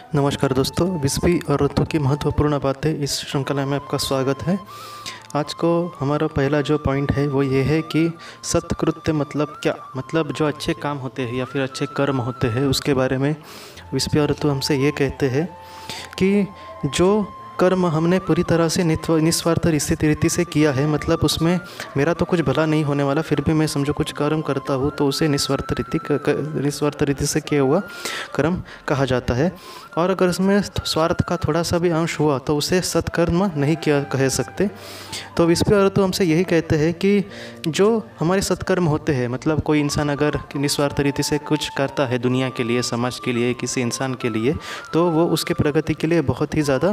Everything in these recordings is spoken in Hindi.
नमस्कार दोस्तों, विस्पी और ऋतु की महत्वपूर्ण बातें इस श्रृंखला में आपका स्वागत है। आज को हमारा पहला जो पॉइंट है वो ये है कि सत्कृत्य मतलब क्या, मतलब जो अच्छे काम होते हैं या फिर अच्छे कर्म होते हैं उसके बारे में विस्पी और ऋतु हमसे ये कहते हैं कि जो कर्म हमने पूरी तरह से निस्वार्थ रीति से किया है, मतलब उसमें मेरा तो कुछ भला नहीं होने वाला, फिर भी मैं समझो कुछ कर्म करता हूँ तो उसे निस्वार्थ रीति से किया हुआ कर्म कहा जाता है। और अगर उसमें स्वार्थ का थोड़ा सा भी अंश हुआ तो उसे सत्कर्म नहीं किया कह सकते। तो विस्पी और ऋतु हमसे यही कहते हैं कि जो हमारे सत्कर्म होते हैं, मतलब कोई इंसान अगर निस्वार्थ रीति से कुछ करता है दुनिया के लिए, समाज के लिए, किसी इंसान के लिए, तो वो उसके प्रगति के लिए बहुत ही ज़्यादा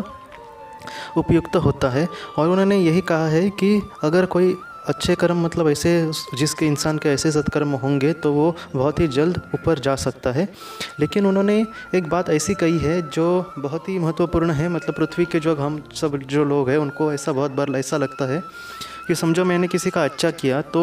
उपयुक्त होता है। और उन्होंने यही कहा है कि अगर कोई अच्छे कर्म, मतलब ऐसे जिसके इंसान के ऐसे सत्कर्म होंगे तो वो बहुत ही जल्द ऊपर जा सकता है। लेकिन उन्होंने एक बात ऐसी कही है जो बहुत ही महत्वपूर्ण है, मतलब पृथ्वी के जो हम सब जो लोग हैं उनको ऐसा बहुत बार ऐसा लगता है कि समझो मैंने किसी का अच्छा किया तो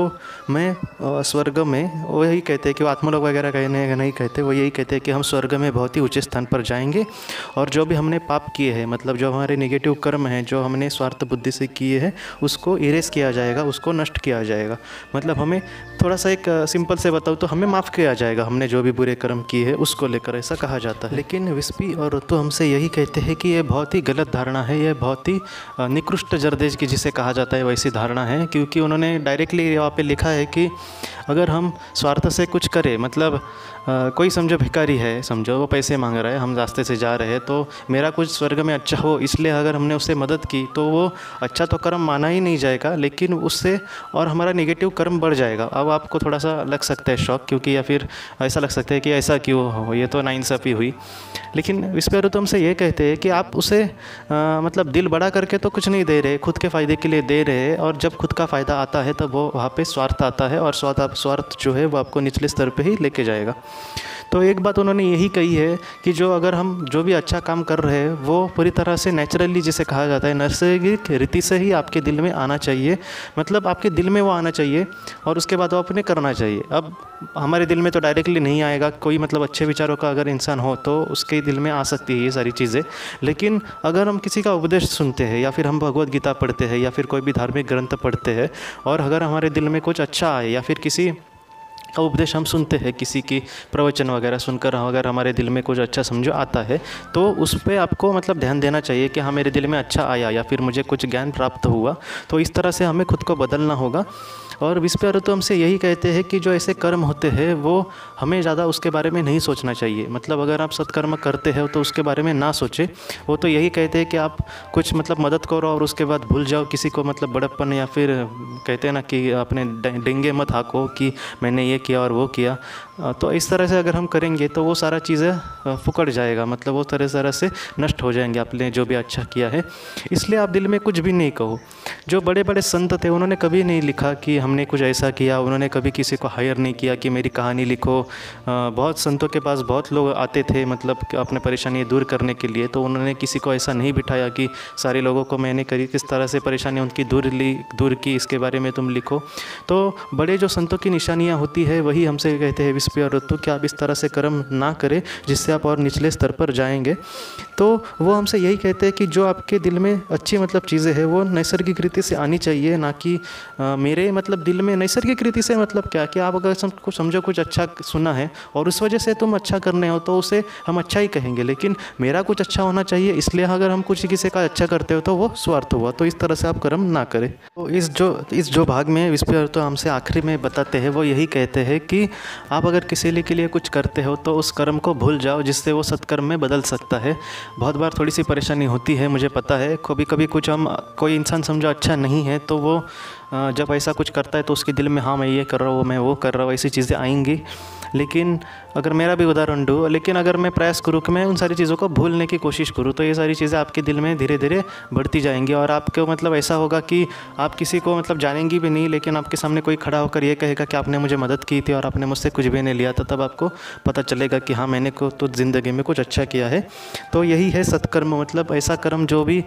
मैं स्वर्ग में, वो यही कहते हैं कि वो आत्मलोक वगैरह कहने नहीं कहते, वो यही कहते हैं कि हम स्वर्ग में बहुत ही ऊंचे स्थान पर जाएंगे। और जो भी हमने पाप किए हैं, मतलब जो हमारे नेगेटिव कर्म हैं जो हमने स्वार्थ बुद्धि से किए हैं, उसको इरेज किया जाएगा, उसको नष्ट किया जाएगा। मतलब हमें थोड़ा सा एक सिंपल से बताऊँ तो हमें माफ़ किया जाएगा हमने जो भी बुरे कर्म किए हैं उसको लेकर, ऐसा कहा जाता है। लेकिन विस्पी और ऋतु हमसे यही कहते हैं कि ये बहुत ही गलत धारणा है, ये बहुत ही निकृष्ट जरदेश की जिसे कहा जाता है वैसी धारणा है। क्योंकि उन्होंने डायरेक्टली वहाँ पे लिखा है कि अगर हम स्वार्थ से कुछ करें, मतलब कोई समझो भिखारी है, समझो वो पैसे मांग रहा है, हम रास्ते से जा रहे हैं, तो मेरा कुछ स्वर्ग में अच्छा हो इसलिए अगर हमने उससे मदद की तो वो अच्छा तो कर्म माना ही नहीं जाएगा, लेकिन उससे और हमारा नेगेटिव कर्म बढ़ जाएगा। अब आपको थोड़ा सा लग सकता है शौक, क्योंकि या फिर ऐसा लग सकता है कि ऐसा क्यों हो, ये तो नाइंसाफ़ी हुई। लेकिन इस पर तो हमसे ये कहते हैं कि आप उसे मतलब दिल बड़ा करके तो कुछ नहीं दे रहे, खुद के फ़ायदे के लिए दे रहे हैं, और जब खुद का फ़ायदा आता है तब वो वहाँ पे स्वार्थ आता है, और स्वार्थ जो है वो आपको निचले स्तर पे ही लेके जाएगा। तो एक बात उन्होंने यही कही है कि जो अगर हम जो भी अच्छा काम कर रहे हैं वो पूरी तरह से नेचुरली, जिसे कहा जाता है नैसर्गिक रीति से ही आपके दिल में आना चाहिए, मतलब आपके दिल में वो आना चाहिए और उसके बाद वो अपने करना चाहिए। अब हमारे दिल में तो डायरेक्टली नहीं आएगा, कोई मतलब अच्छे विचारों का अगर इंसान हो तो उसके दिल में आ सकती है ये सारी चीज़ें। लेकिन अगर हम किसी का उपदेश सुनते हैं या फिर हम भगवद गीता पढ़ते हैं या फिर कोई भी धार्मिक ग्रंथ पढ़ते हैं और अगर हमारे दिल में कुछ अच्छा आए या फिर किसी का उपदेश हम सुनते हैं, किसी की प्रवचन वगैरह सुनकर अगर हमारे दिल में कुछ अच्छा समझो आता है तो उस पर आपको मतलब ध्यान देना चाहिए कि हाँ मेरे दिल में अच्छा आया या फिर मुझे कुछ ज्ञान प्राप्त हुआ, तो इस तरह से हमें खुद को बदलना होगा। और विस्पी और ऋतु हमसे यही कहते हैं कि जो ऐसे कर्म होते हैं वो हमें ज़्यादा उसके बारे में नहीं सोचना चाहिए। मतलब अगर आप सत्कर्म करते हो तो उसके बारे में ना सोचें। वो तो यही कहते हैं कि आप कुछ मतलब मदद करो और उसके बाद भूल जाओ किसी को, मतलब बड़प्पन, या फिर कहते हैं ना कि अपने डेंगे मत हाको कि मैंने ये किया और वो किया। तो इस तरह से अगर हम करेंगे तो वो सारा चीज़ें फुकड़ जाएगा, मतलब वो तरह से नष्ट हो जाएंगे आपने जो भी अच्छा किया है। इसलिए आप दिल में कुछ भी नहीं कहो। जो बड़े बड़े संत थे उन्होंने कभी नहीं लिखा कि हमने कुछ ऐसा किया, उन्होंने कभी किसी को हायर नहीं किया कि मेरी कहानी लिखो। बहुत संतों के पास बहुत लोग आते थे, मतलब अपने परेशानी दूर करने के लिए, तो उन्होंने किसी को ऐसा नहीं बिठाया कि सारे लोगों को मैंने करी किस तरह से परेशानी उनकी दूर की, इसके बारे में तुम लिखो। तो बड़े जो संतों की निशानियाँ होती है वही हमसे कहते हैं विस्पी और ऋतु कि आप इस तरह से कर्म ना करें जिससे आप और निचले स्तर पर जाएंगे। तो वो हमसे यही कहते हैं कि जो आपके दिल में अच्छी मतलब चीज़ें हैं वो नैसर्गिक रीति से आनी चाहिए, ना कि मेरे मतलब दिल में नैसर्गिक रीति से मतलब क्या कि आप अगर कुछ समझो कुछ अच्छा सुना है और उस वजह से तुम अच्छा करने हो तो उसे हम अच्छा ही कहेंगे, लेकिन मेरा कुछ अच्छा होना चाहिए इसलिए अगर हम कुछ किसी का अच्छा करते हो तो वो स्वार्थ हुआ। तो इस तरह से आप कर्म ना करें। तो इस जो भाग में विस्पी और ऋतु हमसे आखिरी में बताते हैं वो यही कहते हैं कि आप अगर किसी के लिए कुछ करते हो तो उस कर्म को भूल जाओ जिससे वो सत्कर्म में बदल सकता है। बहुत बार थोड़ी सी परेशानी होती है, मुझे पता है, कभी कभी कुछ कोई इंसान समझो अच्छा नहीं है तो वो जब ऐसा कुछ करता है तो उसके दिल में हाँ मैं ये कर रहा हूँ, मैं वो कर रहा हूँ, ऐसी चीज़ें आएंगी। लेकिन अगर मेरा भी उदाहरण दूँ, लेकिन अगर मैं प्रयास करूँ कि मैं उन सारी चीज़ों को भूलने की कोशिश करूँ तो ये सारी चीज़ें आपके दिल में धीरे धीरे बढ़ती जाएंगी और आपको मतलब ऐसा होगा कि आप किसी को मतलब जानेंगी भी नहीं, लेकिन आपके सामने कोई खड़ा होकर ये कहेगा कि आपने मुझे मदद की थी और आपने मुझसे कुछ भी नहीं लिया था, तब आपको पता चलेगा कि हाँ मैंने को तो ज़िंदगी में कुछ अच्छा किया है। तो यही है सत्कर्म, मतलब ऐसा कर्म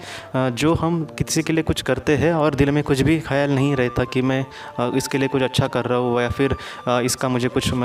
जो हम किसी के लिए कुछ करते हैं और दिल में कुछ भी ख्याल नहीं रहता कि मैं इसके लिए कुछ अच्छा कर रहा हूँ या फिर इसका मुझे कुछ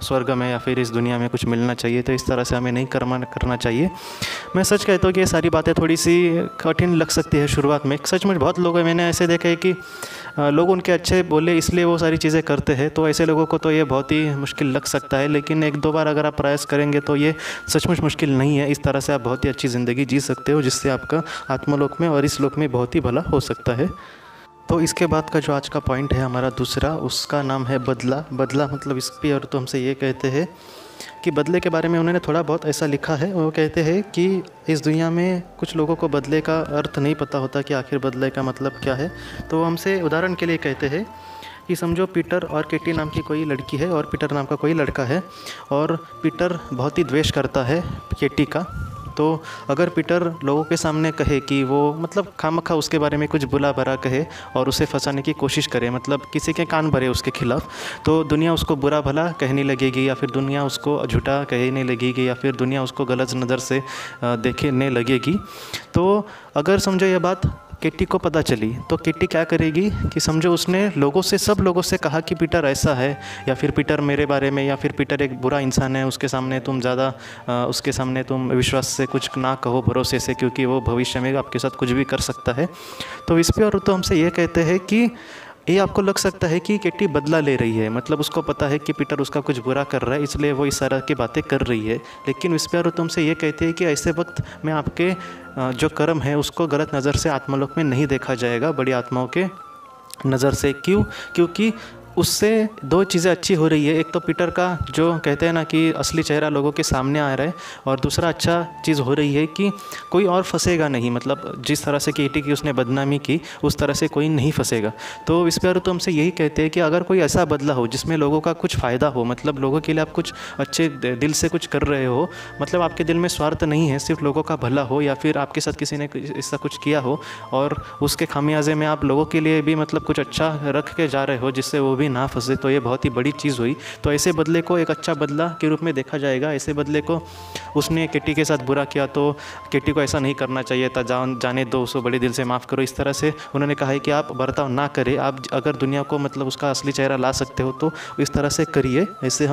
स्वर्ग में या फिर इस दुनिया में कुछ मिलना चाहिए, तो इस तरह से हमें नहीं करना चाहिए। मैं सच कहता हूँ कि ये सारी बातें थोड़ी सी कठिन लग सकती है शुरुआत में। सच में बहुत लोग मैंने ऐसे देखे हैं कि लोग उनके अच्छे बोले इसलिए वो सारी चीज़ें करते हैं, तो ऐसे लोगों को तो ये बहुत ही मुश्किल लग सकता है। लेकिन एक दो बार अगर आप प्रयास करेंगे तो ये सचमुच मुश्किल नहीं है। इस तरह से आप बहुत ही अच्छी ज़िंदगी जी सकते हो, जिससे आपका आत्मलोक में और इस लोक में बहुत ही भला हो सकता है। तो इसके बाद का जो आज का पॉइंट है हमारा दूसरा, उसका नाम है बदला। बदला मतलब इस पे और तो हमसे ये कहते हैं कि बदले के बारे में उन्होंने थोड़ा बहुत ऐसा लिखा है। वो कहते हैं कि इस दुनिया में कुछ लोगों को बदले का अर्थ नहीं पता होता कि आखिर बदले का मतलब क्या है। तो हमसे उदाहरण के लिए कहते हैं कि समझो पीटर और केटी नाम की कोई लड़की है और पीटर नाम का कोई लड़का है, और पीटर बहुत ही द्वेष करता है केटी का। तो अगर पीटर लोगों के सामने कहे कि वो मतलब खामखा उसके बारे में कुछ बुला भरा कहे और उसे फंसाने की कोशिश करे, मतलब किसी के कान भरे उसके खिलाफ़, तो दुनिया उसको बुरा भला कहने लगेगी, या फिर दुनिया उसको झूठा कहने लगेगी, या फिर दुनिया उसको गलत नज़र से देखने लगेगी। तो अगर समझो ये बात केटी को पता चली, तो केटी क्या करेगी कि समझो उसने लोगों से, सब लोगों से कहा कि पीटर ऐसा है, या फिर पीटर मेरे बारे में, या फिर पीटर एक बुरा इंसान है, उसके सामने तुम ज़्यादा उसके सामने तुम विश्वास से कुछ ना कहो, भरोसे से, क्योंकि वो भविष्य में आपके साथ कुछ भी कर सकता है। तो इस पर और तो हमसे ये कहते हैं कि ये आपको लग सकता है कि केटी बदला ले रही है, मतलब उसको पता है कि पीटर उसका कुछ बुरा कर रहा है, इसलिए वो इस तरह की बातें कर रही है। लेकिन इस पर तुमसे ये कहते हैं कि ऐसे वक्त में आपके जो कर्म है उसको गलत नज़र से आत्मलोक में नहीं देखा जाएगा, बड़ी आत्माओं के नज़र से। क्योंकि उससे दो चीज़ें अच्छी हो रही है। एक तो पीटर का जो कहते हैं ना कि असली चेहरा लोगों के सामने आ रहा है, और दूसरा अच्छा चीज़ हो रही है कि कोई और फंसेगा नहीं, मतलब जिस तरह से केटी की उसने बदनामी की उस तरह से कोई नहीं फंसेगा। तो इस पर तो हमसे यही कहते हैं कि अगर कोई ऐसा बदला हो जिसमें लोगों का कुछ फ़ायदा हो, मतलब लोगों के लिए आप कुछ अच्छे दिल से कुछ कर रहे हो, मतलब आपके दिल में स्वार्थ नहीं है, सिर्फ लोगों का भला हो, या फिर आपके साथ किसी ने ऐसा कुछ किया हो और उसके खामियाजे में आप लोगों के लिए भी मतलब कुछ अच्छा रख के जा रहे हो जिससे वो भी ना फंसे, तो ये बहुत ही बड़ी चीज़ हुई। तो ऐसे बदले को एक अच्छा बदला के रूप में देखा जाएगा। ऐसे बदले को, उसने केटी के साथ बुरा किया तो केटी को ऐसा नहीं करना चाहिए था, जाने दो उसको, बड़े दिल से माफ़ करो, इस तरह से उन्होंने कहा है कि आप बर्ताव ना करें। आप अगर दुनिया को मतलब उसका असली चेहरा ला सकते हो तो इस तरह से करिए।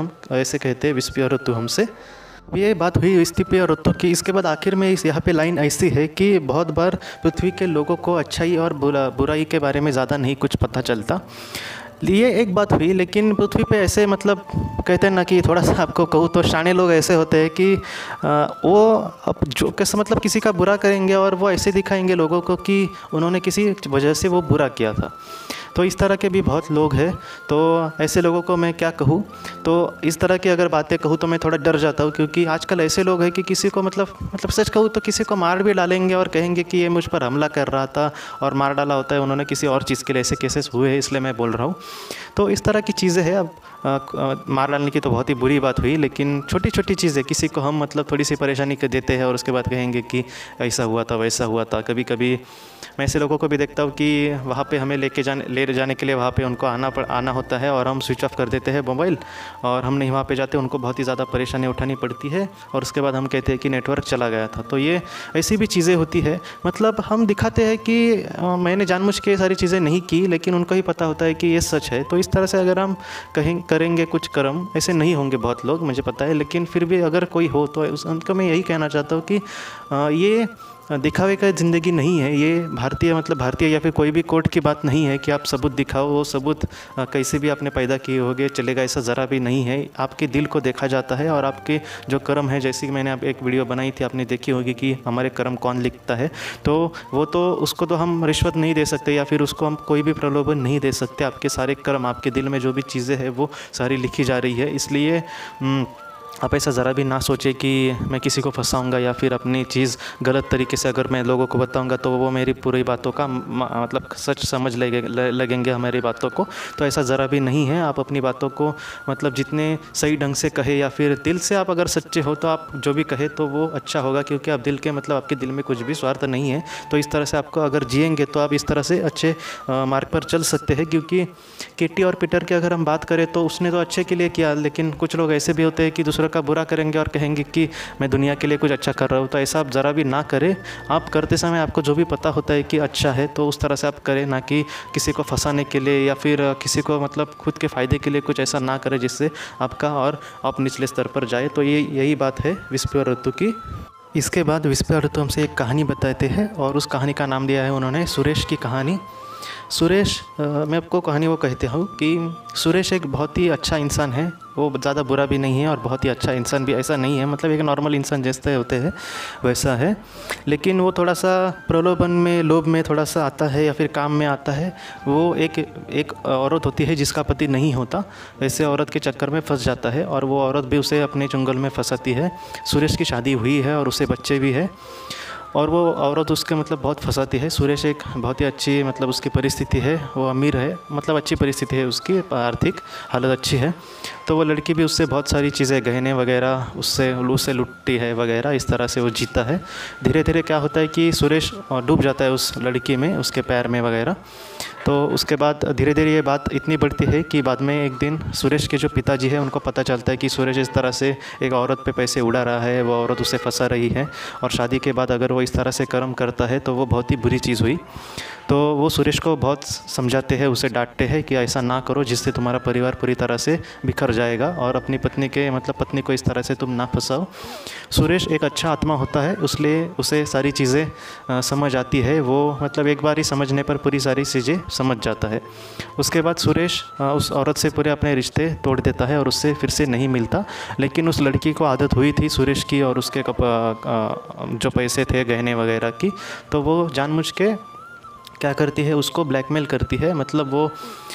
ऐसे कहते हैं विस्पी और ऋतु हमसे। ये बात हुई स्थिति और ऋतु की। इसके बाद आखिर में इस यहाँ पे लाइन ऐसी है कि बहुत बार पृथ्वी के लोगों को अच्छाई और बुराई के बारे में ज़्यादा नहीं कुछ पता चलता। ये एक बात हुई, लेकिन पृथ्वी पे ऐसे मतलब कहते हैं ना कि थोड़ा सा आपको कहूँ तो शाणे लोग ऐसे होते हैं कि वो अब जो कैसे मतलब किसी का बुरा करेंगे और वो ऐसे दिखाएंगे लोगों को कि उन्होंने किसी वजह से वो बुरा किया था। तो इस तरह के भी बहुत लोग हैं। तो ऐसे लोगों को मैं क्या कहूँ, तो इस तरह की अगर बातें कहूँ तो मैं थोड़ा डर जाता हूँ, क्योंकि आजकल ऐसे लोग हैं कि किसी को मतलब सच कहूँ तो किसी को मार भी डालेंगे और कहेंगे कि ये मुझ पर हमला कर रहा था और मार डाला होता है उन्होंने किसी और चीज़ के लिए। ऐसे केसेस हुए हैं, इसलिए मैं बोल रहा हूँ। तो इस तरह की चीज़ें हैं। अब मार डालने की तो बहुत ही बुरी बात हुई, लेकिन छोटी छोटी चीज़ें किसी को हम मतलब थोड़ी सी परेशानी कर देते हैं और उसके बाद कहेंगे कि ऐसा हुआ था वैसा हुआ था। कभी कभी मैं ऐसे लोगों को भी देखता हूँ कि वहाँ पे हमें ले जाने के लिए वहाँ पे उनको आना होता है और हम स्विच ऑफ कर देते हैं मोबाइल, और हम नहीं वहाँ पे जाते, उनको बहुत ही ज़्यादा परेशानी उठानी पड़ती है और उसके बाद हम कहते हैं कि नेटवर्क चला गया था। तो ये ऐसी भी चीज़ें होती है। मतलब हम दिखाते हैं कि मैंने जानबूझ के सारी चीज़ें नहीं की, लेकिन उनको ही पता होता है कि ये सच है। तो इस तरह से अगर हम करेंगे कुछ कर्म, ऐसे नहीं होंगे बहुत लोग मुझे पता है, लेकिन फिर भी अगर कोई हो तो उनको मैं यही कहना चाहता हूँ कि ये दिखावे का ज़िंदगी नहीं है। ये भारतीय या फिर कोई भी कोर्ट की बात नहीं है कि आप सबूत दिखाओ, वो सबूत कैसे भी आपने पैदा किए होंगे चलेगा, ऐसा ज़रा भी नहीं है। आपके दिल को देखा जाता है और आपके जो कर्म है, जैसे कि मैंने आप एक वीडियो बनाई थी, आपने देखी होगी कि हमारे कर्म कौन लिखता है, तो वो तो उसको तो हम रिश्वत नहीं दे सकते या फिर उसको हम कोई भी प्रलोभन नहीं दे सकते। आपके सारे कर्म, आपके दिल में जो भी चीज़ें हैं वो सारी लिखी जा रही है। इसलिए आप ऐसा ज़रा भी ना सोचें कि मैं किसी को फंसाऊंगा या फिर अपनी चीज़ गलत तरीके से अगर मैं लोगों को बताऊंगा तो वो मेरी पूरी बातों का मतलब सच समझ लगेंगे हमारी बातों को। तो ऐसा ज़रा भी नहीं है। आप अपनी बातों को मतलब जितने सही ढंग से कहे या फिर दिल से आप अगर सच्चे हो तो आप जो भी कहे तो वो अच्छा होगा, क्योंकि आप दिल के मतलब आपके दिल में कुछ भी स्वार्थ नहीं है। तो इस तरह से आपको अगर जिएंगे तो आप इस तरह से अच्छे मार्ग पर चल सकते हैं। क्योंकि केटी और पीटर की अगर हम बात करें तो उसने तो अच्छे के लिए किया, लेकिन कुछ लोग ऐसे भी होते हैं कि दूसरों दूसरों का बुरा करेंगे और कहेंगे कि मैं दुनिया के लिए कुछ अच्छा कर रहा हूँ, तो ऐसा आप ज़रा भी ना करें। आप करते समय आपको जो भी पता होता है कि अच्छा है तो उस तरह से आप करें, ना कि किसी को फंसाने के लिए या फिर किसी को मतलब खुद के फ़ायदे के लिए कुछ ऐसा ना करें जिससे आपका और आप निचले स्तर पर जाए। तो ये यही बात है विस्पी और ऋतु की। इसके बाद विस्पी और ऋतु हमसे एक कहानी बताते हैं और उस कहानी का नाम दिया है उन्होंने सुरेश की कहानी। सुरेश, मैं आपको कहानी वो कहते हूँ कि सुरेश एक बहुत ही अच्छा इंसान है। वो ज़्यादा बुरा भी नहीं है और बहुत ही अच्छा इंसान भी ऐसा नहीं है, मतलब एक नॉर्मल इंसान जैसे होते हैं वैसा है। लेकिन वो थोड़ा सा प्रलोभन में, लोभ में थोड़ा सा आता है या फिर काम में आता है। वो एक औरत होती है जिसका पति नहीं होता, ऐसे औरत के चक्कर में फंस जाता है और वो औरत भी उसे अपने चुंगल में फंसाती है। सुरेश की शादी हुई है और उसे बच्चे भी है और वो औरत उसके मतलब बहुत फंसाती है। सुरेश एक बहुत ही अच्छी मतलब उसकी परिस्थिति है, वो अमीर है, मतलब अच्छी परिस्थिति है, उसकी आर्थिक हालत अच्छी है। तो वो लड़की भी उससे बहुत सारी चीज़ें, गहने वगैरह उससे लुटती है वगैरह, इस तरह से वो जीता है। धीरे धीरे क्या होता है कि सुरेश डूब जाता है उस लड़की में, उसके पैर में वगैरह। तो उसके बाद धीरे धीरे ये बात इतनी बढ़ती है कि बाद में एक दिन सुरेश के जो पिताजी हैं उनको पता चलता है कि सुरेश इस तरह से एक औरत पे पैसे उड़ा रहा है, वो औरत उसे फंसा रही है और शादी के बाद अगर वो इस तरह से कर्म करता है तो वो बहुत ही बुरी चीज़ हुई। तो वो सुरेश को बहुत समझाते हैं, उसे डांटते हैं कि ऐसा ना करो जिससे तुम्हारा परिवार पूरी तरह से बिखर जाएगा और अपनी पत्नी को इस तरह से तुम ना फंसाओ। सुरेश एक अच्छा आत्मा होता है, इसलिए उसे सारी चीज़ें समझ आती है। वो मतलब एक बार ही समझने पर पूरी सारी चीज़ें समझ जाता है। उसके बाद सुरेश उस औरत से पूरे अपने रिश्ते तोड़ देता है और उससे फिर से नहीं मिलता। लेकिन उस लड़की को आदत हुई थी सुरेश की और उसके जो पैसे थे गहने वगैरह की, तो वो जानबूझ के क्या करती है, उसको ब्लैकमेल करती है। मतलब वो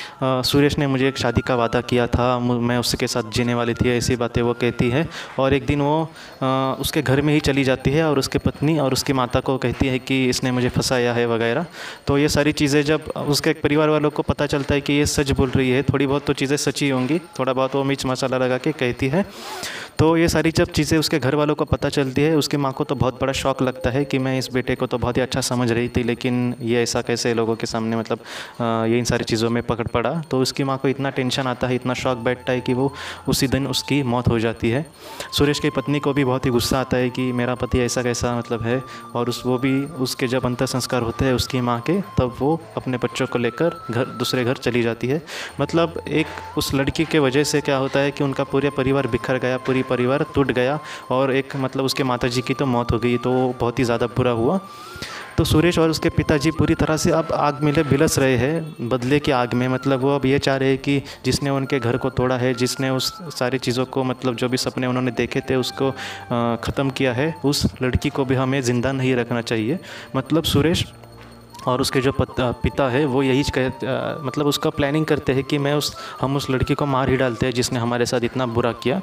सुरेश ने मुझे एक शादी का वादा किया था, मैं उसके साथ जीने वाली थी, ऐसी बातें वो कहती है। और एक दिन वो उसके घर में ही चली जाती है और उसके पत्नी और उसकी माता को कहती है कि इसने मुझे फंसाया है वगैरह। तो ये सारी चीज़ें जब उसके परिवार वालों को पता चलता है कि ये सच बोल रही है, थोड़ी बहुत तो चीज़ें सच्ची होंगी, थोड़ा बहुत वो मिर्च मसाला लगा के कहती है। तो ये सारी जब चीज़ें उसके घर वालों को पता चलती है, उसकी माँ को तो बहुत बड़ा शौक लगता है कि मैं इस बेटे को तो बहुत ही अच्छा समझ रही थी, लेकिन ये ऐसा कैसे लोगों के सामने मतलब ये इन सारी चीज़ों में पकड़ पड़ा। तो उसकी माँ को इतना टेंशन आता है, इतना शौक बैठता है कि वो उसी दिन उसकी मौत हो जाती है। सुरेश की पत्नी को भी बहुत ही गुस्सा आता है कि मेरा पति ऐसा कैसा मतलब है, और वो भी उसके जब अंतिम संस्कार होते हैं उसकी माँ के, तब वो अपने बच्चों को लेकर दूसरे घर चली जाती है। मतलब एक उस लड़की के वजह से क्या होता है कि उनका पूरा परिवार बिखर गया, पूरी परिवार टूट गया और एक मतलब उसके माताजी की तो मौत हो गई। तो बहुत ही ज़्यादा बुरा हुआ। तो सुरेश और उसके पिताजी पूरी तरह से अब आग में बिलस रहे हैं, बदले की आग में। मतलब वो अब ये चाह रहे हैं कि जिसने उनके घर को तोड़ा है, जिसने उस सारी चीज़ों को मतलब जो भी सपने उन्होंने देखे थे उसको ख़त्म किया है, उस लड़की को भी हमें ज़िंदा नहीं रखना चाहिए। मतलब सुरेश और उसके जो पिता है वो यही मतलब उसका प्लानिंग करते हैं कि हम उस लड़की को मार ही डालते हैं जिसने हमारे साथ इतना बुरा किया।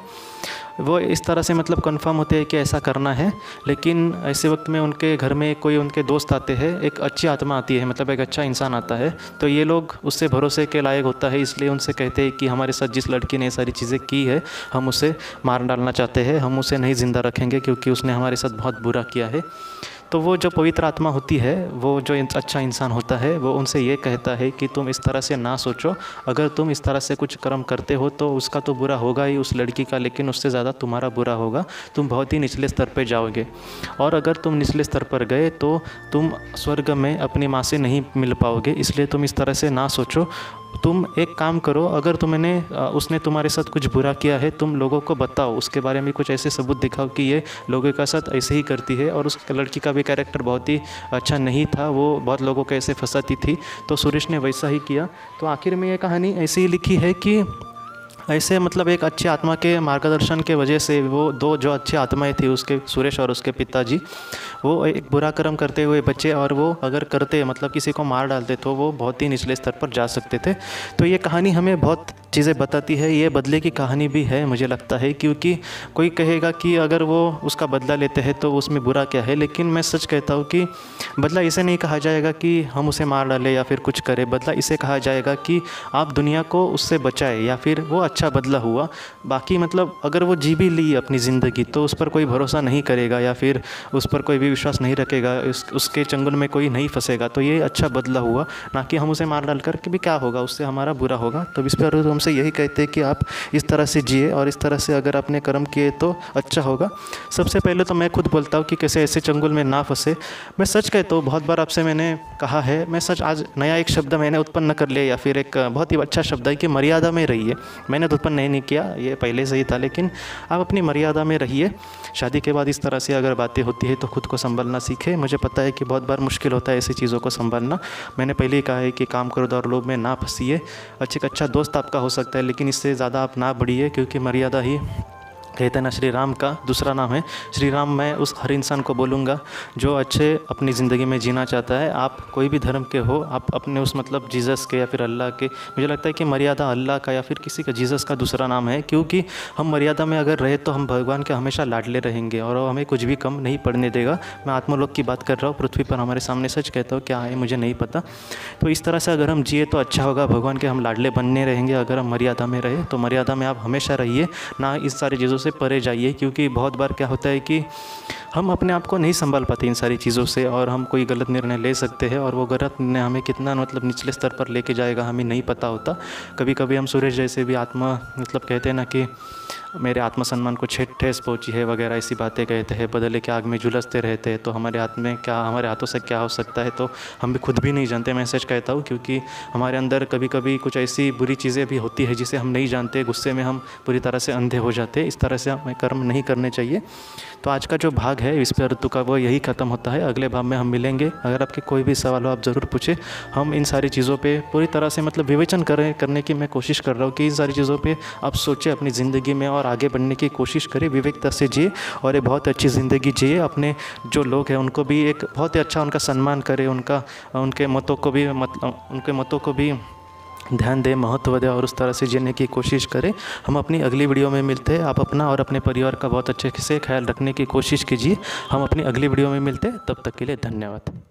वो इस तरह से मतलब कंफर्म होते हैं कि ऐसा करना है। लेकिन ऐसे वक्त में उनके घर में कोई उनके दोस्त आते हैं, एक अच्छी आत्मा आती है, मतलब एक अच्छा इंसान आता है। तो ये लोग उससे भरोसे के लायक होता है, इसलिए उनसे कहते हैं कि हमारे साथ जिस लड़की ने ये सारी चीज़ें की है हम उसे मार डालना चाहते हैं, हम उसे नहीं ज़िंदा रखेंगे क्योंकि उसने हमारे साथ बहुत बुरा किया है। तो वो जो पवित्र आत्मा होती है, वो जो अच्छा इंसान होता है, वो उनसे ये कहता है कि तुम इस तरह से ना सोचो, अगर तुम इस तरह से कुछ कर्म करते हो तो उसका तो बुरा होगा ही उस लड़की का, लेकिन उससे ज़्यादा तुम्हारा बुरा होगा, तुम बहुत ही निचले स्तर पर जाओगे। और अगर तुम निचले स्तर पर गए तो तुम स्वर्ग में अपनी माँ से नहीं मिल पाओगे, इसलिए तुम इस तरह से ना सोचो। तुम एक काम करो, अगर उसने तुम्हारे साथ कुछ बुरा किया है, तुम लोगों को बताओ, उसके बारे में कुछ ऐसे सबूत दिखाओ कि ये लोगों के साथ ऐसे ही करती है। और उस लड़की का भी कैरेक्टर बहुत ही अच्छा नहीं था, वो बहुत लोगों को ऐसे फंसाती थी, तो सुरेश ने वैसा ही किया। तो आखिर में ये कहानी ऐसी ही लिखी है कि ऐसे मतलब एक अच्छी आत्मा के मार्गदर्शन के वजह से वो दो जो अच्छी आत्माएं थी, उसके सुरेश और उसके पिताजी, वो एक बुरा कर्म करते हुए बचे, और वो अगर करते मतलब किसी को मार डालते तो वो बहुत ही निचले स्तर पर जा सकते थे। तो ये कहानी हमें बहुत चीज़ें बताती है। ये बदले की कहानी भी है मुझे लगता है, क्योंकि कोई कहेगा कि अगर वो उसका बदला लेते हैं तो उसमें बुरा क्या है, लेकिन मैं सच कहता हूँ कि बदला इसे नहीं कहा जाएगा कि हम उसे मार डालें या फिर कुछ करें। बदला इसे कहा जाएगा कि आप दुनिया को उससे बचाए, या फिर वो अच्छा बदला हुआ। बाकी मतलब अगर वो जी भी ली अपनी ज़िंदगी तो उस पर कोई भरोसा नहीं करेगा या फिर उस पर कोई भी विश्वास नहीं रखेगा, उसके चंगुल में कोई नहीं फंसेगा, तो ये अच्छा बदला हुआ। ना कि हम उसे मार डाल कर के भी क्या होगा, उससे हमारा बुरा होगा। तो इस पर हमसे यही कहते हैं कि आप इस तरह से जिए और इस तरह से अगर आपने कर्म किए तो अच्छा होगा। सबसे पहले तो मैं खुद बोलता हूँ कि कैसे ऐसे चंगुल में ना फंसे। मैं सच कहता हूँ, बहुत बार आपसे मैंने कहा है, मैं सच आज नया एक शब्द मैंने उत्पन्न कर लिया, या फिर एक बहुत ही अच्छा शब्द है कि मर्यादा में रहिए। मैंने तो उत्पन्न नहीं किया, ये पहले से ही था, लेकिन आप अपनी मर्यादा में रहिए। शादी के बाद इस तरह से अगर बातें होती है तो खुद को संभालना सीखें। मुझे पता है कि बहुत बार मुश्किल होता है ऐसी चीज़ों को संभालना। मैंने पहले ही कहा है कि काम क्रोध और लोभ में ना फंसिए। अच्छा दोस्त आपका हो सकता है, लेकिन इससे ज़्यादा आप ना बढ़िए, क्योंकि मर्यादा ही कहते हैं ना, श्री राम का दूसरा नाम है श्री राम। मैं उस हर इंसान को बोलूँगा जो अच्छे अपनी ज़िंदगी में जीना चाहता है। आप कोई भी धर्म के हो, आप अपने उस मतलब जीसस के या फिर अल्लाह के, मुझे लगता है कि मर्यादा अल्लाह का या फिर किसी का जीसस का दूसरा नाम है, क्योंकि हम मर्यादा में अगर रहे तो हम भगवान के हमेशा लाडले रहेंगे और वो हमें कुछ भी कम नहीं पड़ने देगा। मैं आत्मलोक की बात कर रहा हूँ, पृथ्वी पर हमारे सामने सच कहता हूँ, क्या है मुझे नहीं पता। तो इस तरह से अगर हम जिए तो अच्छा होगा, भगवान के हम लाडले बनने रहेंगे अगर हम मर्यादा में रहे। तो मर्यादा में आप हमेशा रहिए, ना इस सारी चीज़ों से परे जाइए, क्योंकि बहुत बार क्या होता है कि हम अपने आप को नहीं संभाल पाते इन सारी चीज़ों से, और हम कोई गलत निर्णय ले सकते हैं, और वो गलत निर्णय हमें कितना मतलब निचले स्तर पर लेके जाएगा हमें नहीं पता होता। कभी कभी हम सूरज जैसे भी आत्मा मतलब कहते हैं ना कि मेरे आत्मसम्मान को ठेस पहुंची है वगैरह ऐसी बातें कहते हैं, बदले के आग में झुलसते रहते हैं, तो हमारे हाथ में क्या, हमारे हाथों से क्या हो सकता है तो हम भी खुद भी नहीं जानते। मैं सच कहता हूँ, क्योंकि हमारे अंदर कभी कभी कुछ ऐसी बुरी चीज़ें भी होती है जिसे हम नहीं जानते, गुस्से में हम पूरी तरह से अंधे हो जाते हैं। इस तरह से हमें कर्म नहीं करने चाहिए। तो आज का जो भाग है विस्पय ऋतु का वो यही ख़त्म होता है। अगले भाग में हम मिलेंगे। अगर आपके कोई भी सवाल हो आप ज़रूर पूछें। हम इन सारी चीज़ों पे पूरी तरह से मतलब विवेचन करने की मैं कोशिश कर रहा हूँ कि इन सारी चीज़ों पे आप सोचें अपनी ज़िंदगी में और आगे बढ़ने की कोशिश करें, विवेकता से जिए और एक बहुत अच्छी ज़िंदगी जिए। अपने जो लोग हैं उनको भी एक बहुत ही अच्छा उनका सम्मान करें, उनके मतों को भी ध्यान दें, महत्व दें और उस तरह से जीने की कोशिश करें। हम अपनी अगली वीडियो में मिलते हैं। आप अपना और अपने परिवार का बहुत अच्छे से ख्याल रखने की कोशिश कीजिए। हम अपनी अगली वीडियो में मिलते हैं, तब तक के लिए धन्यवाद।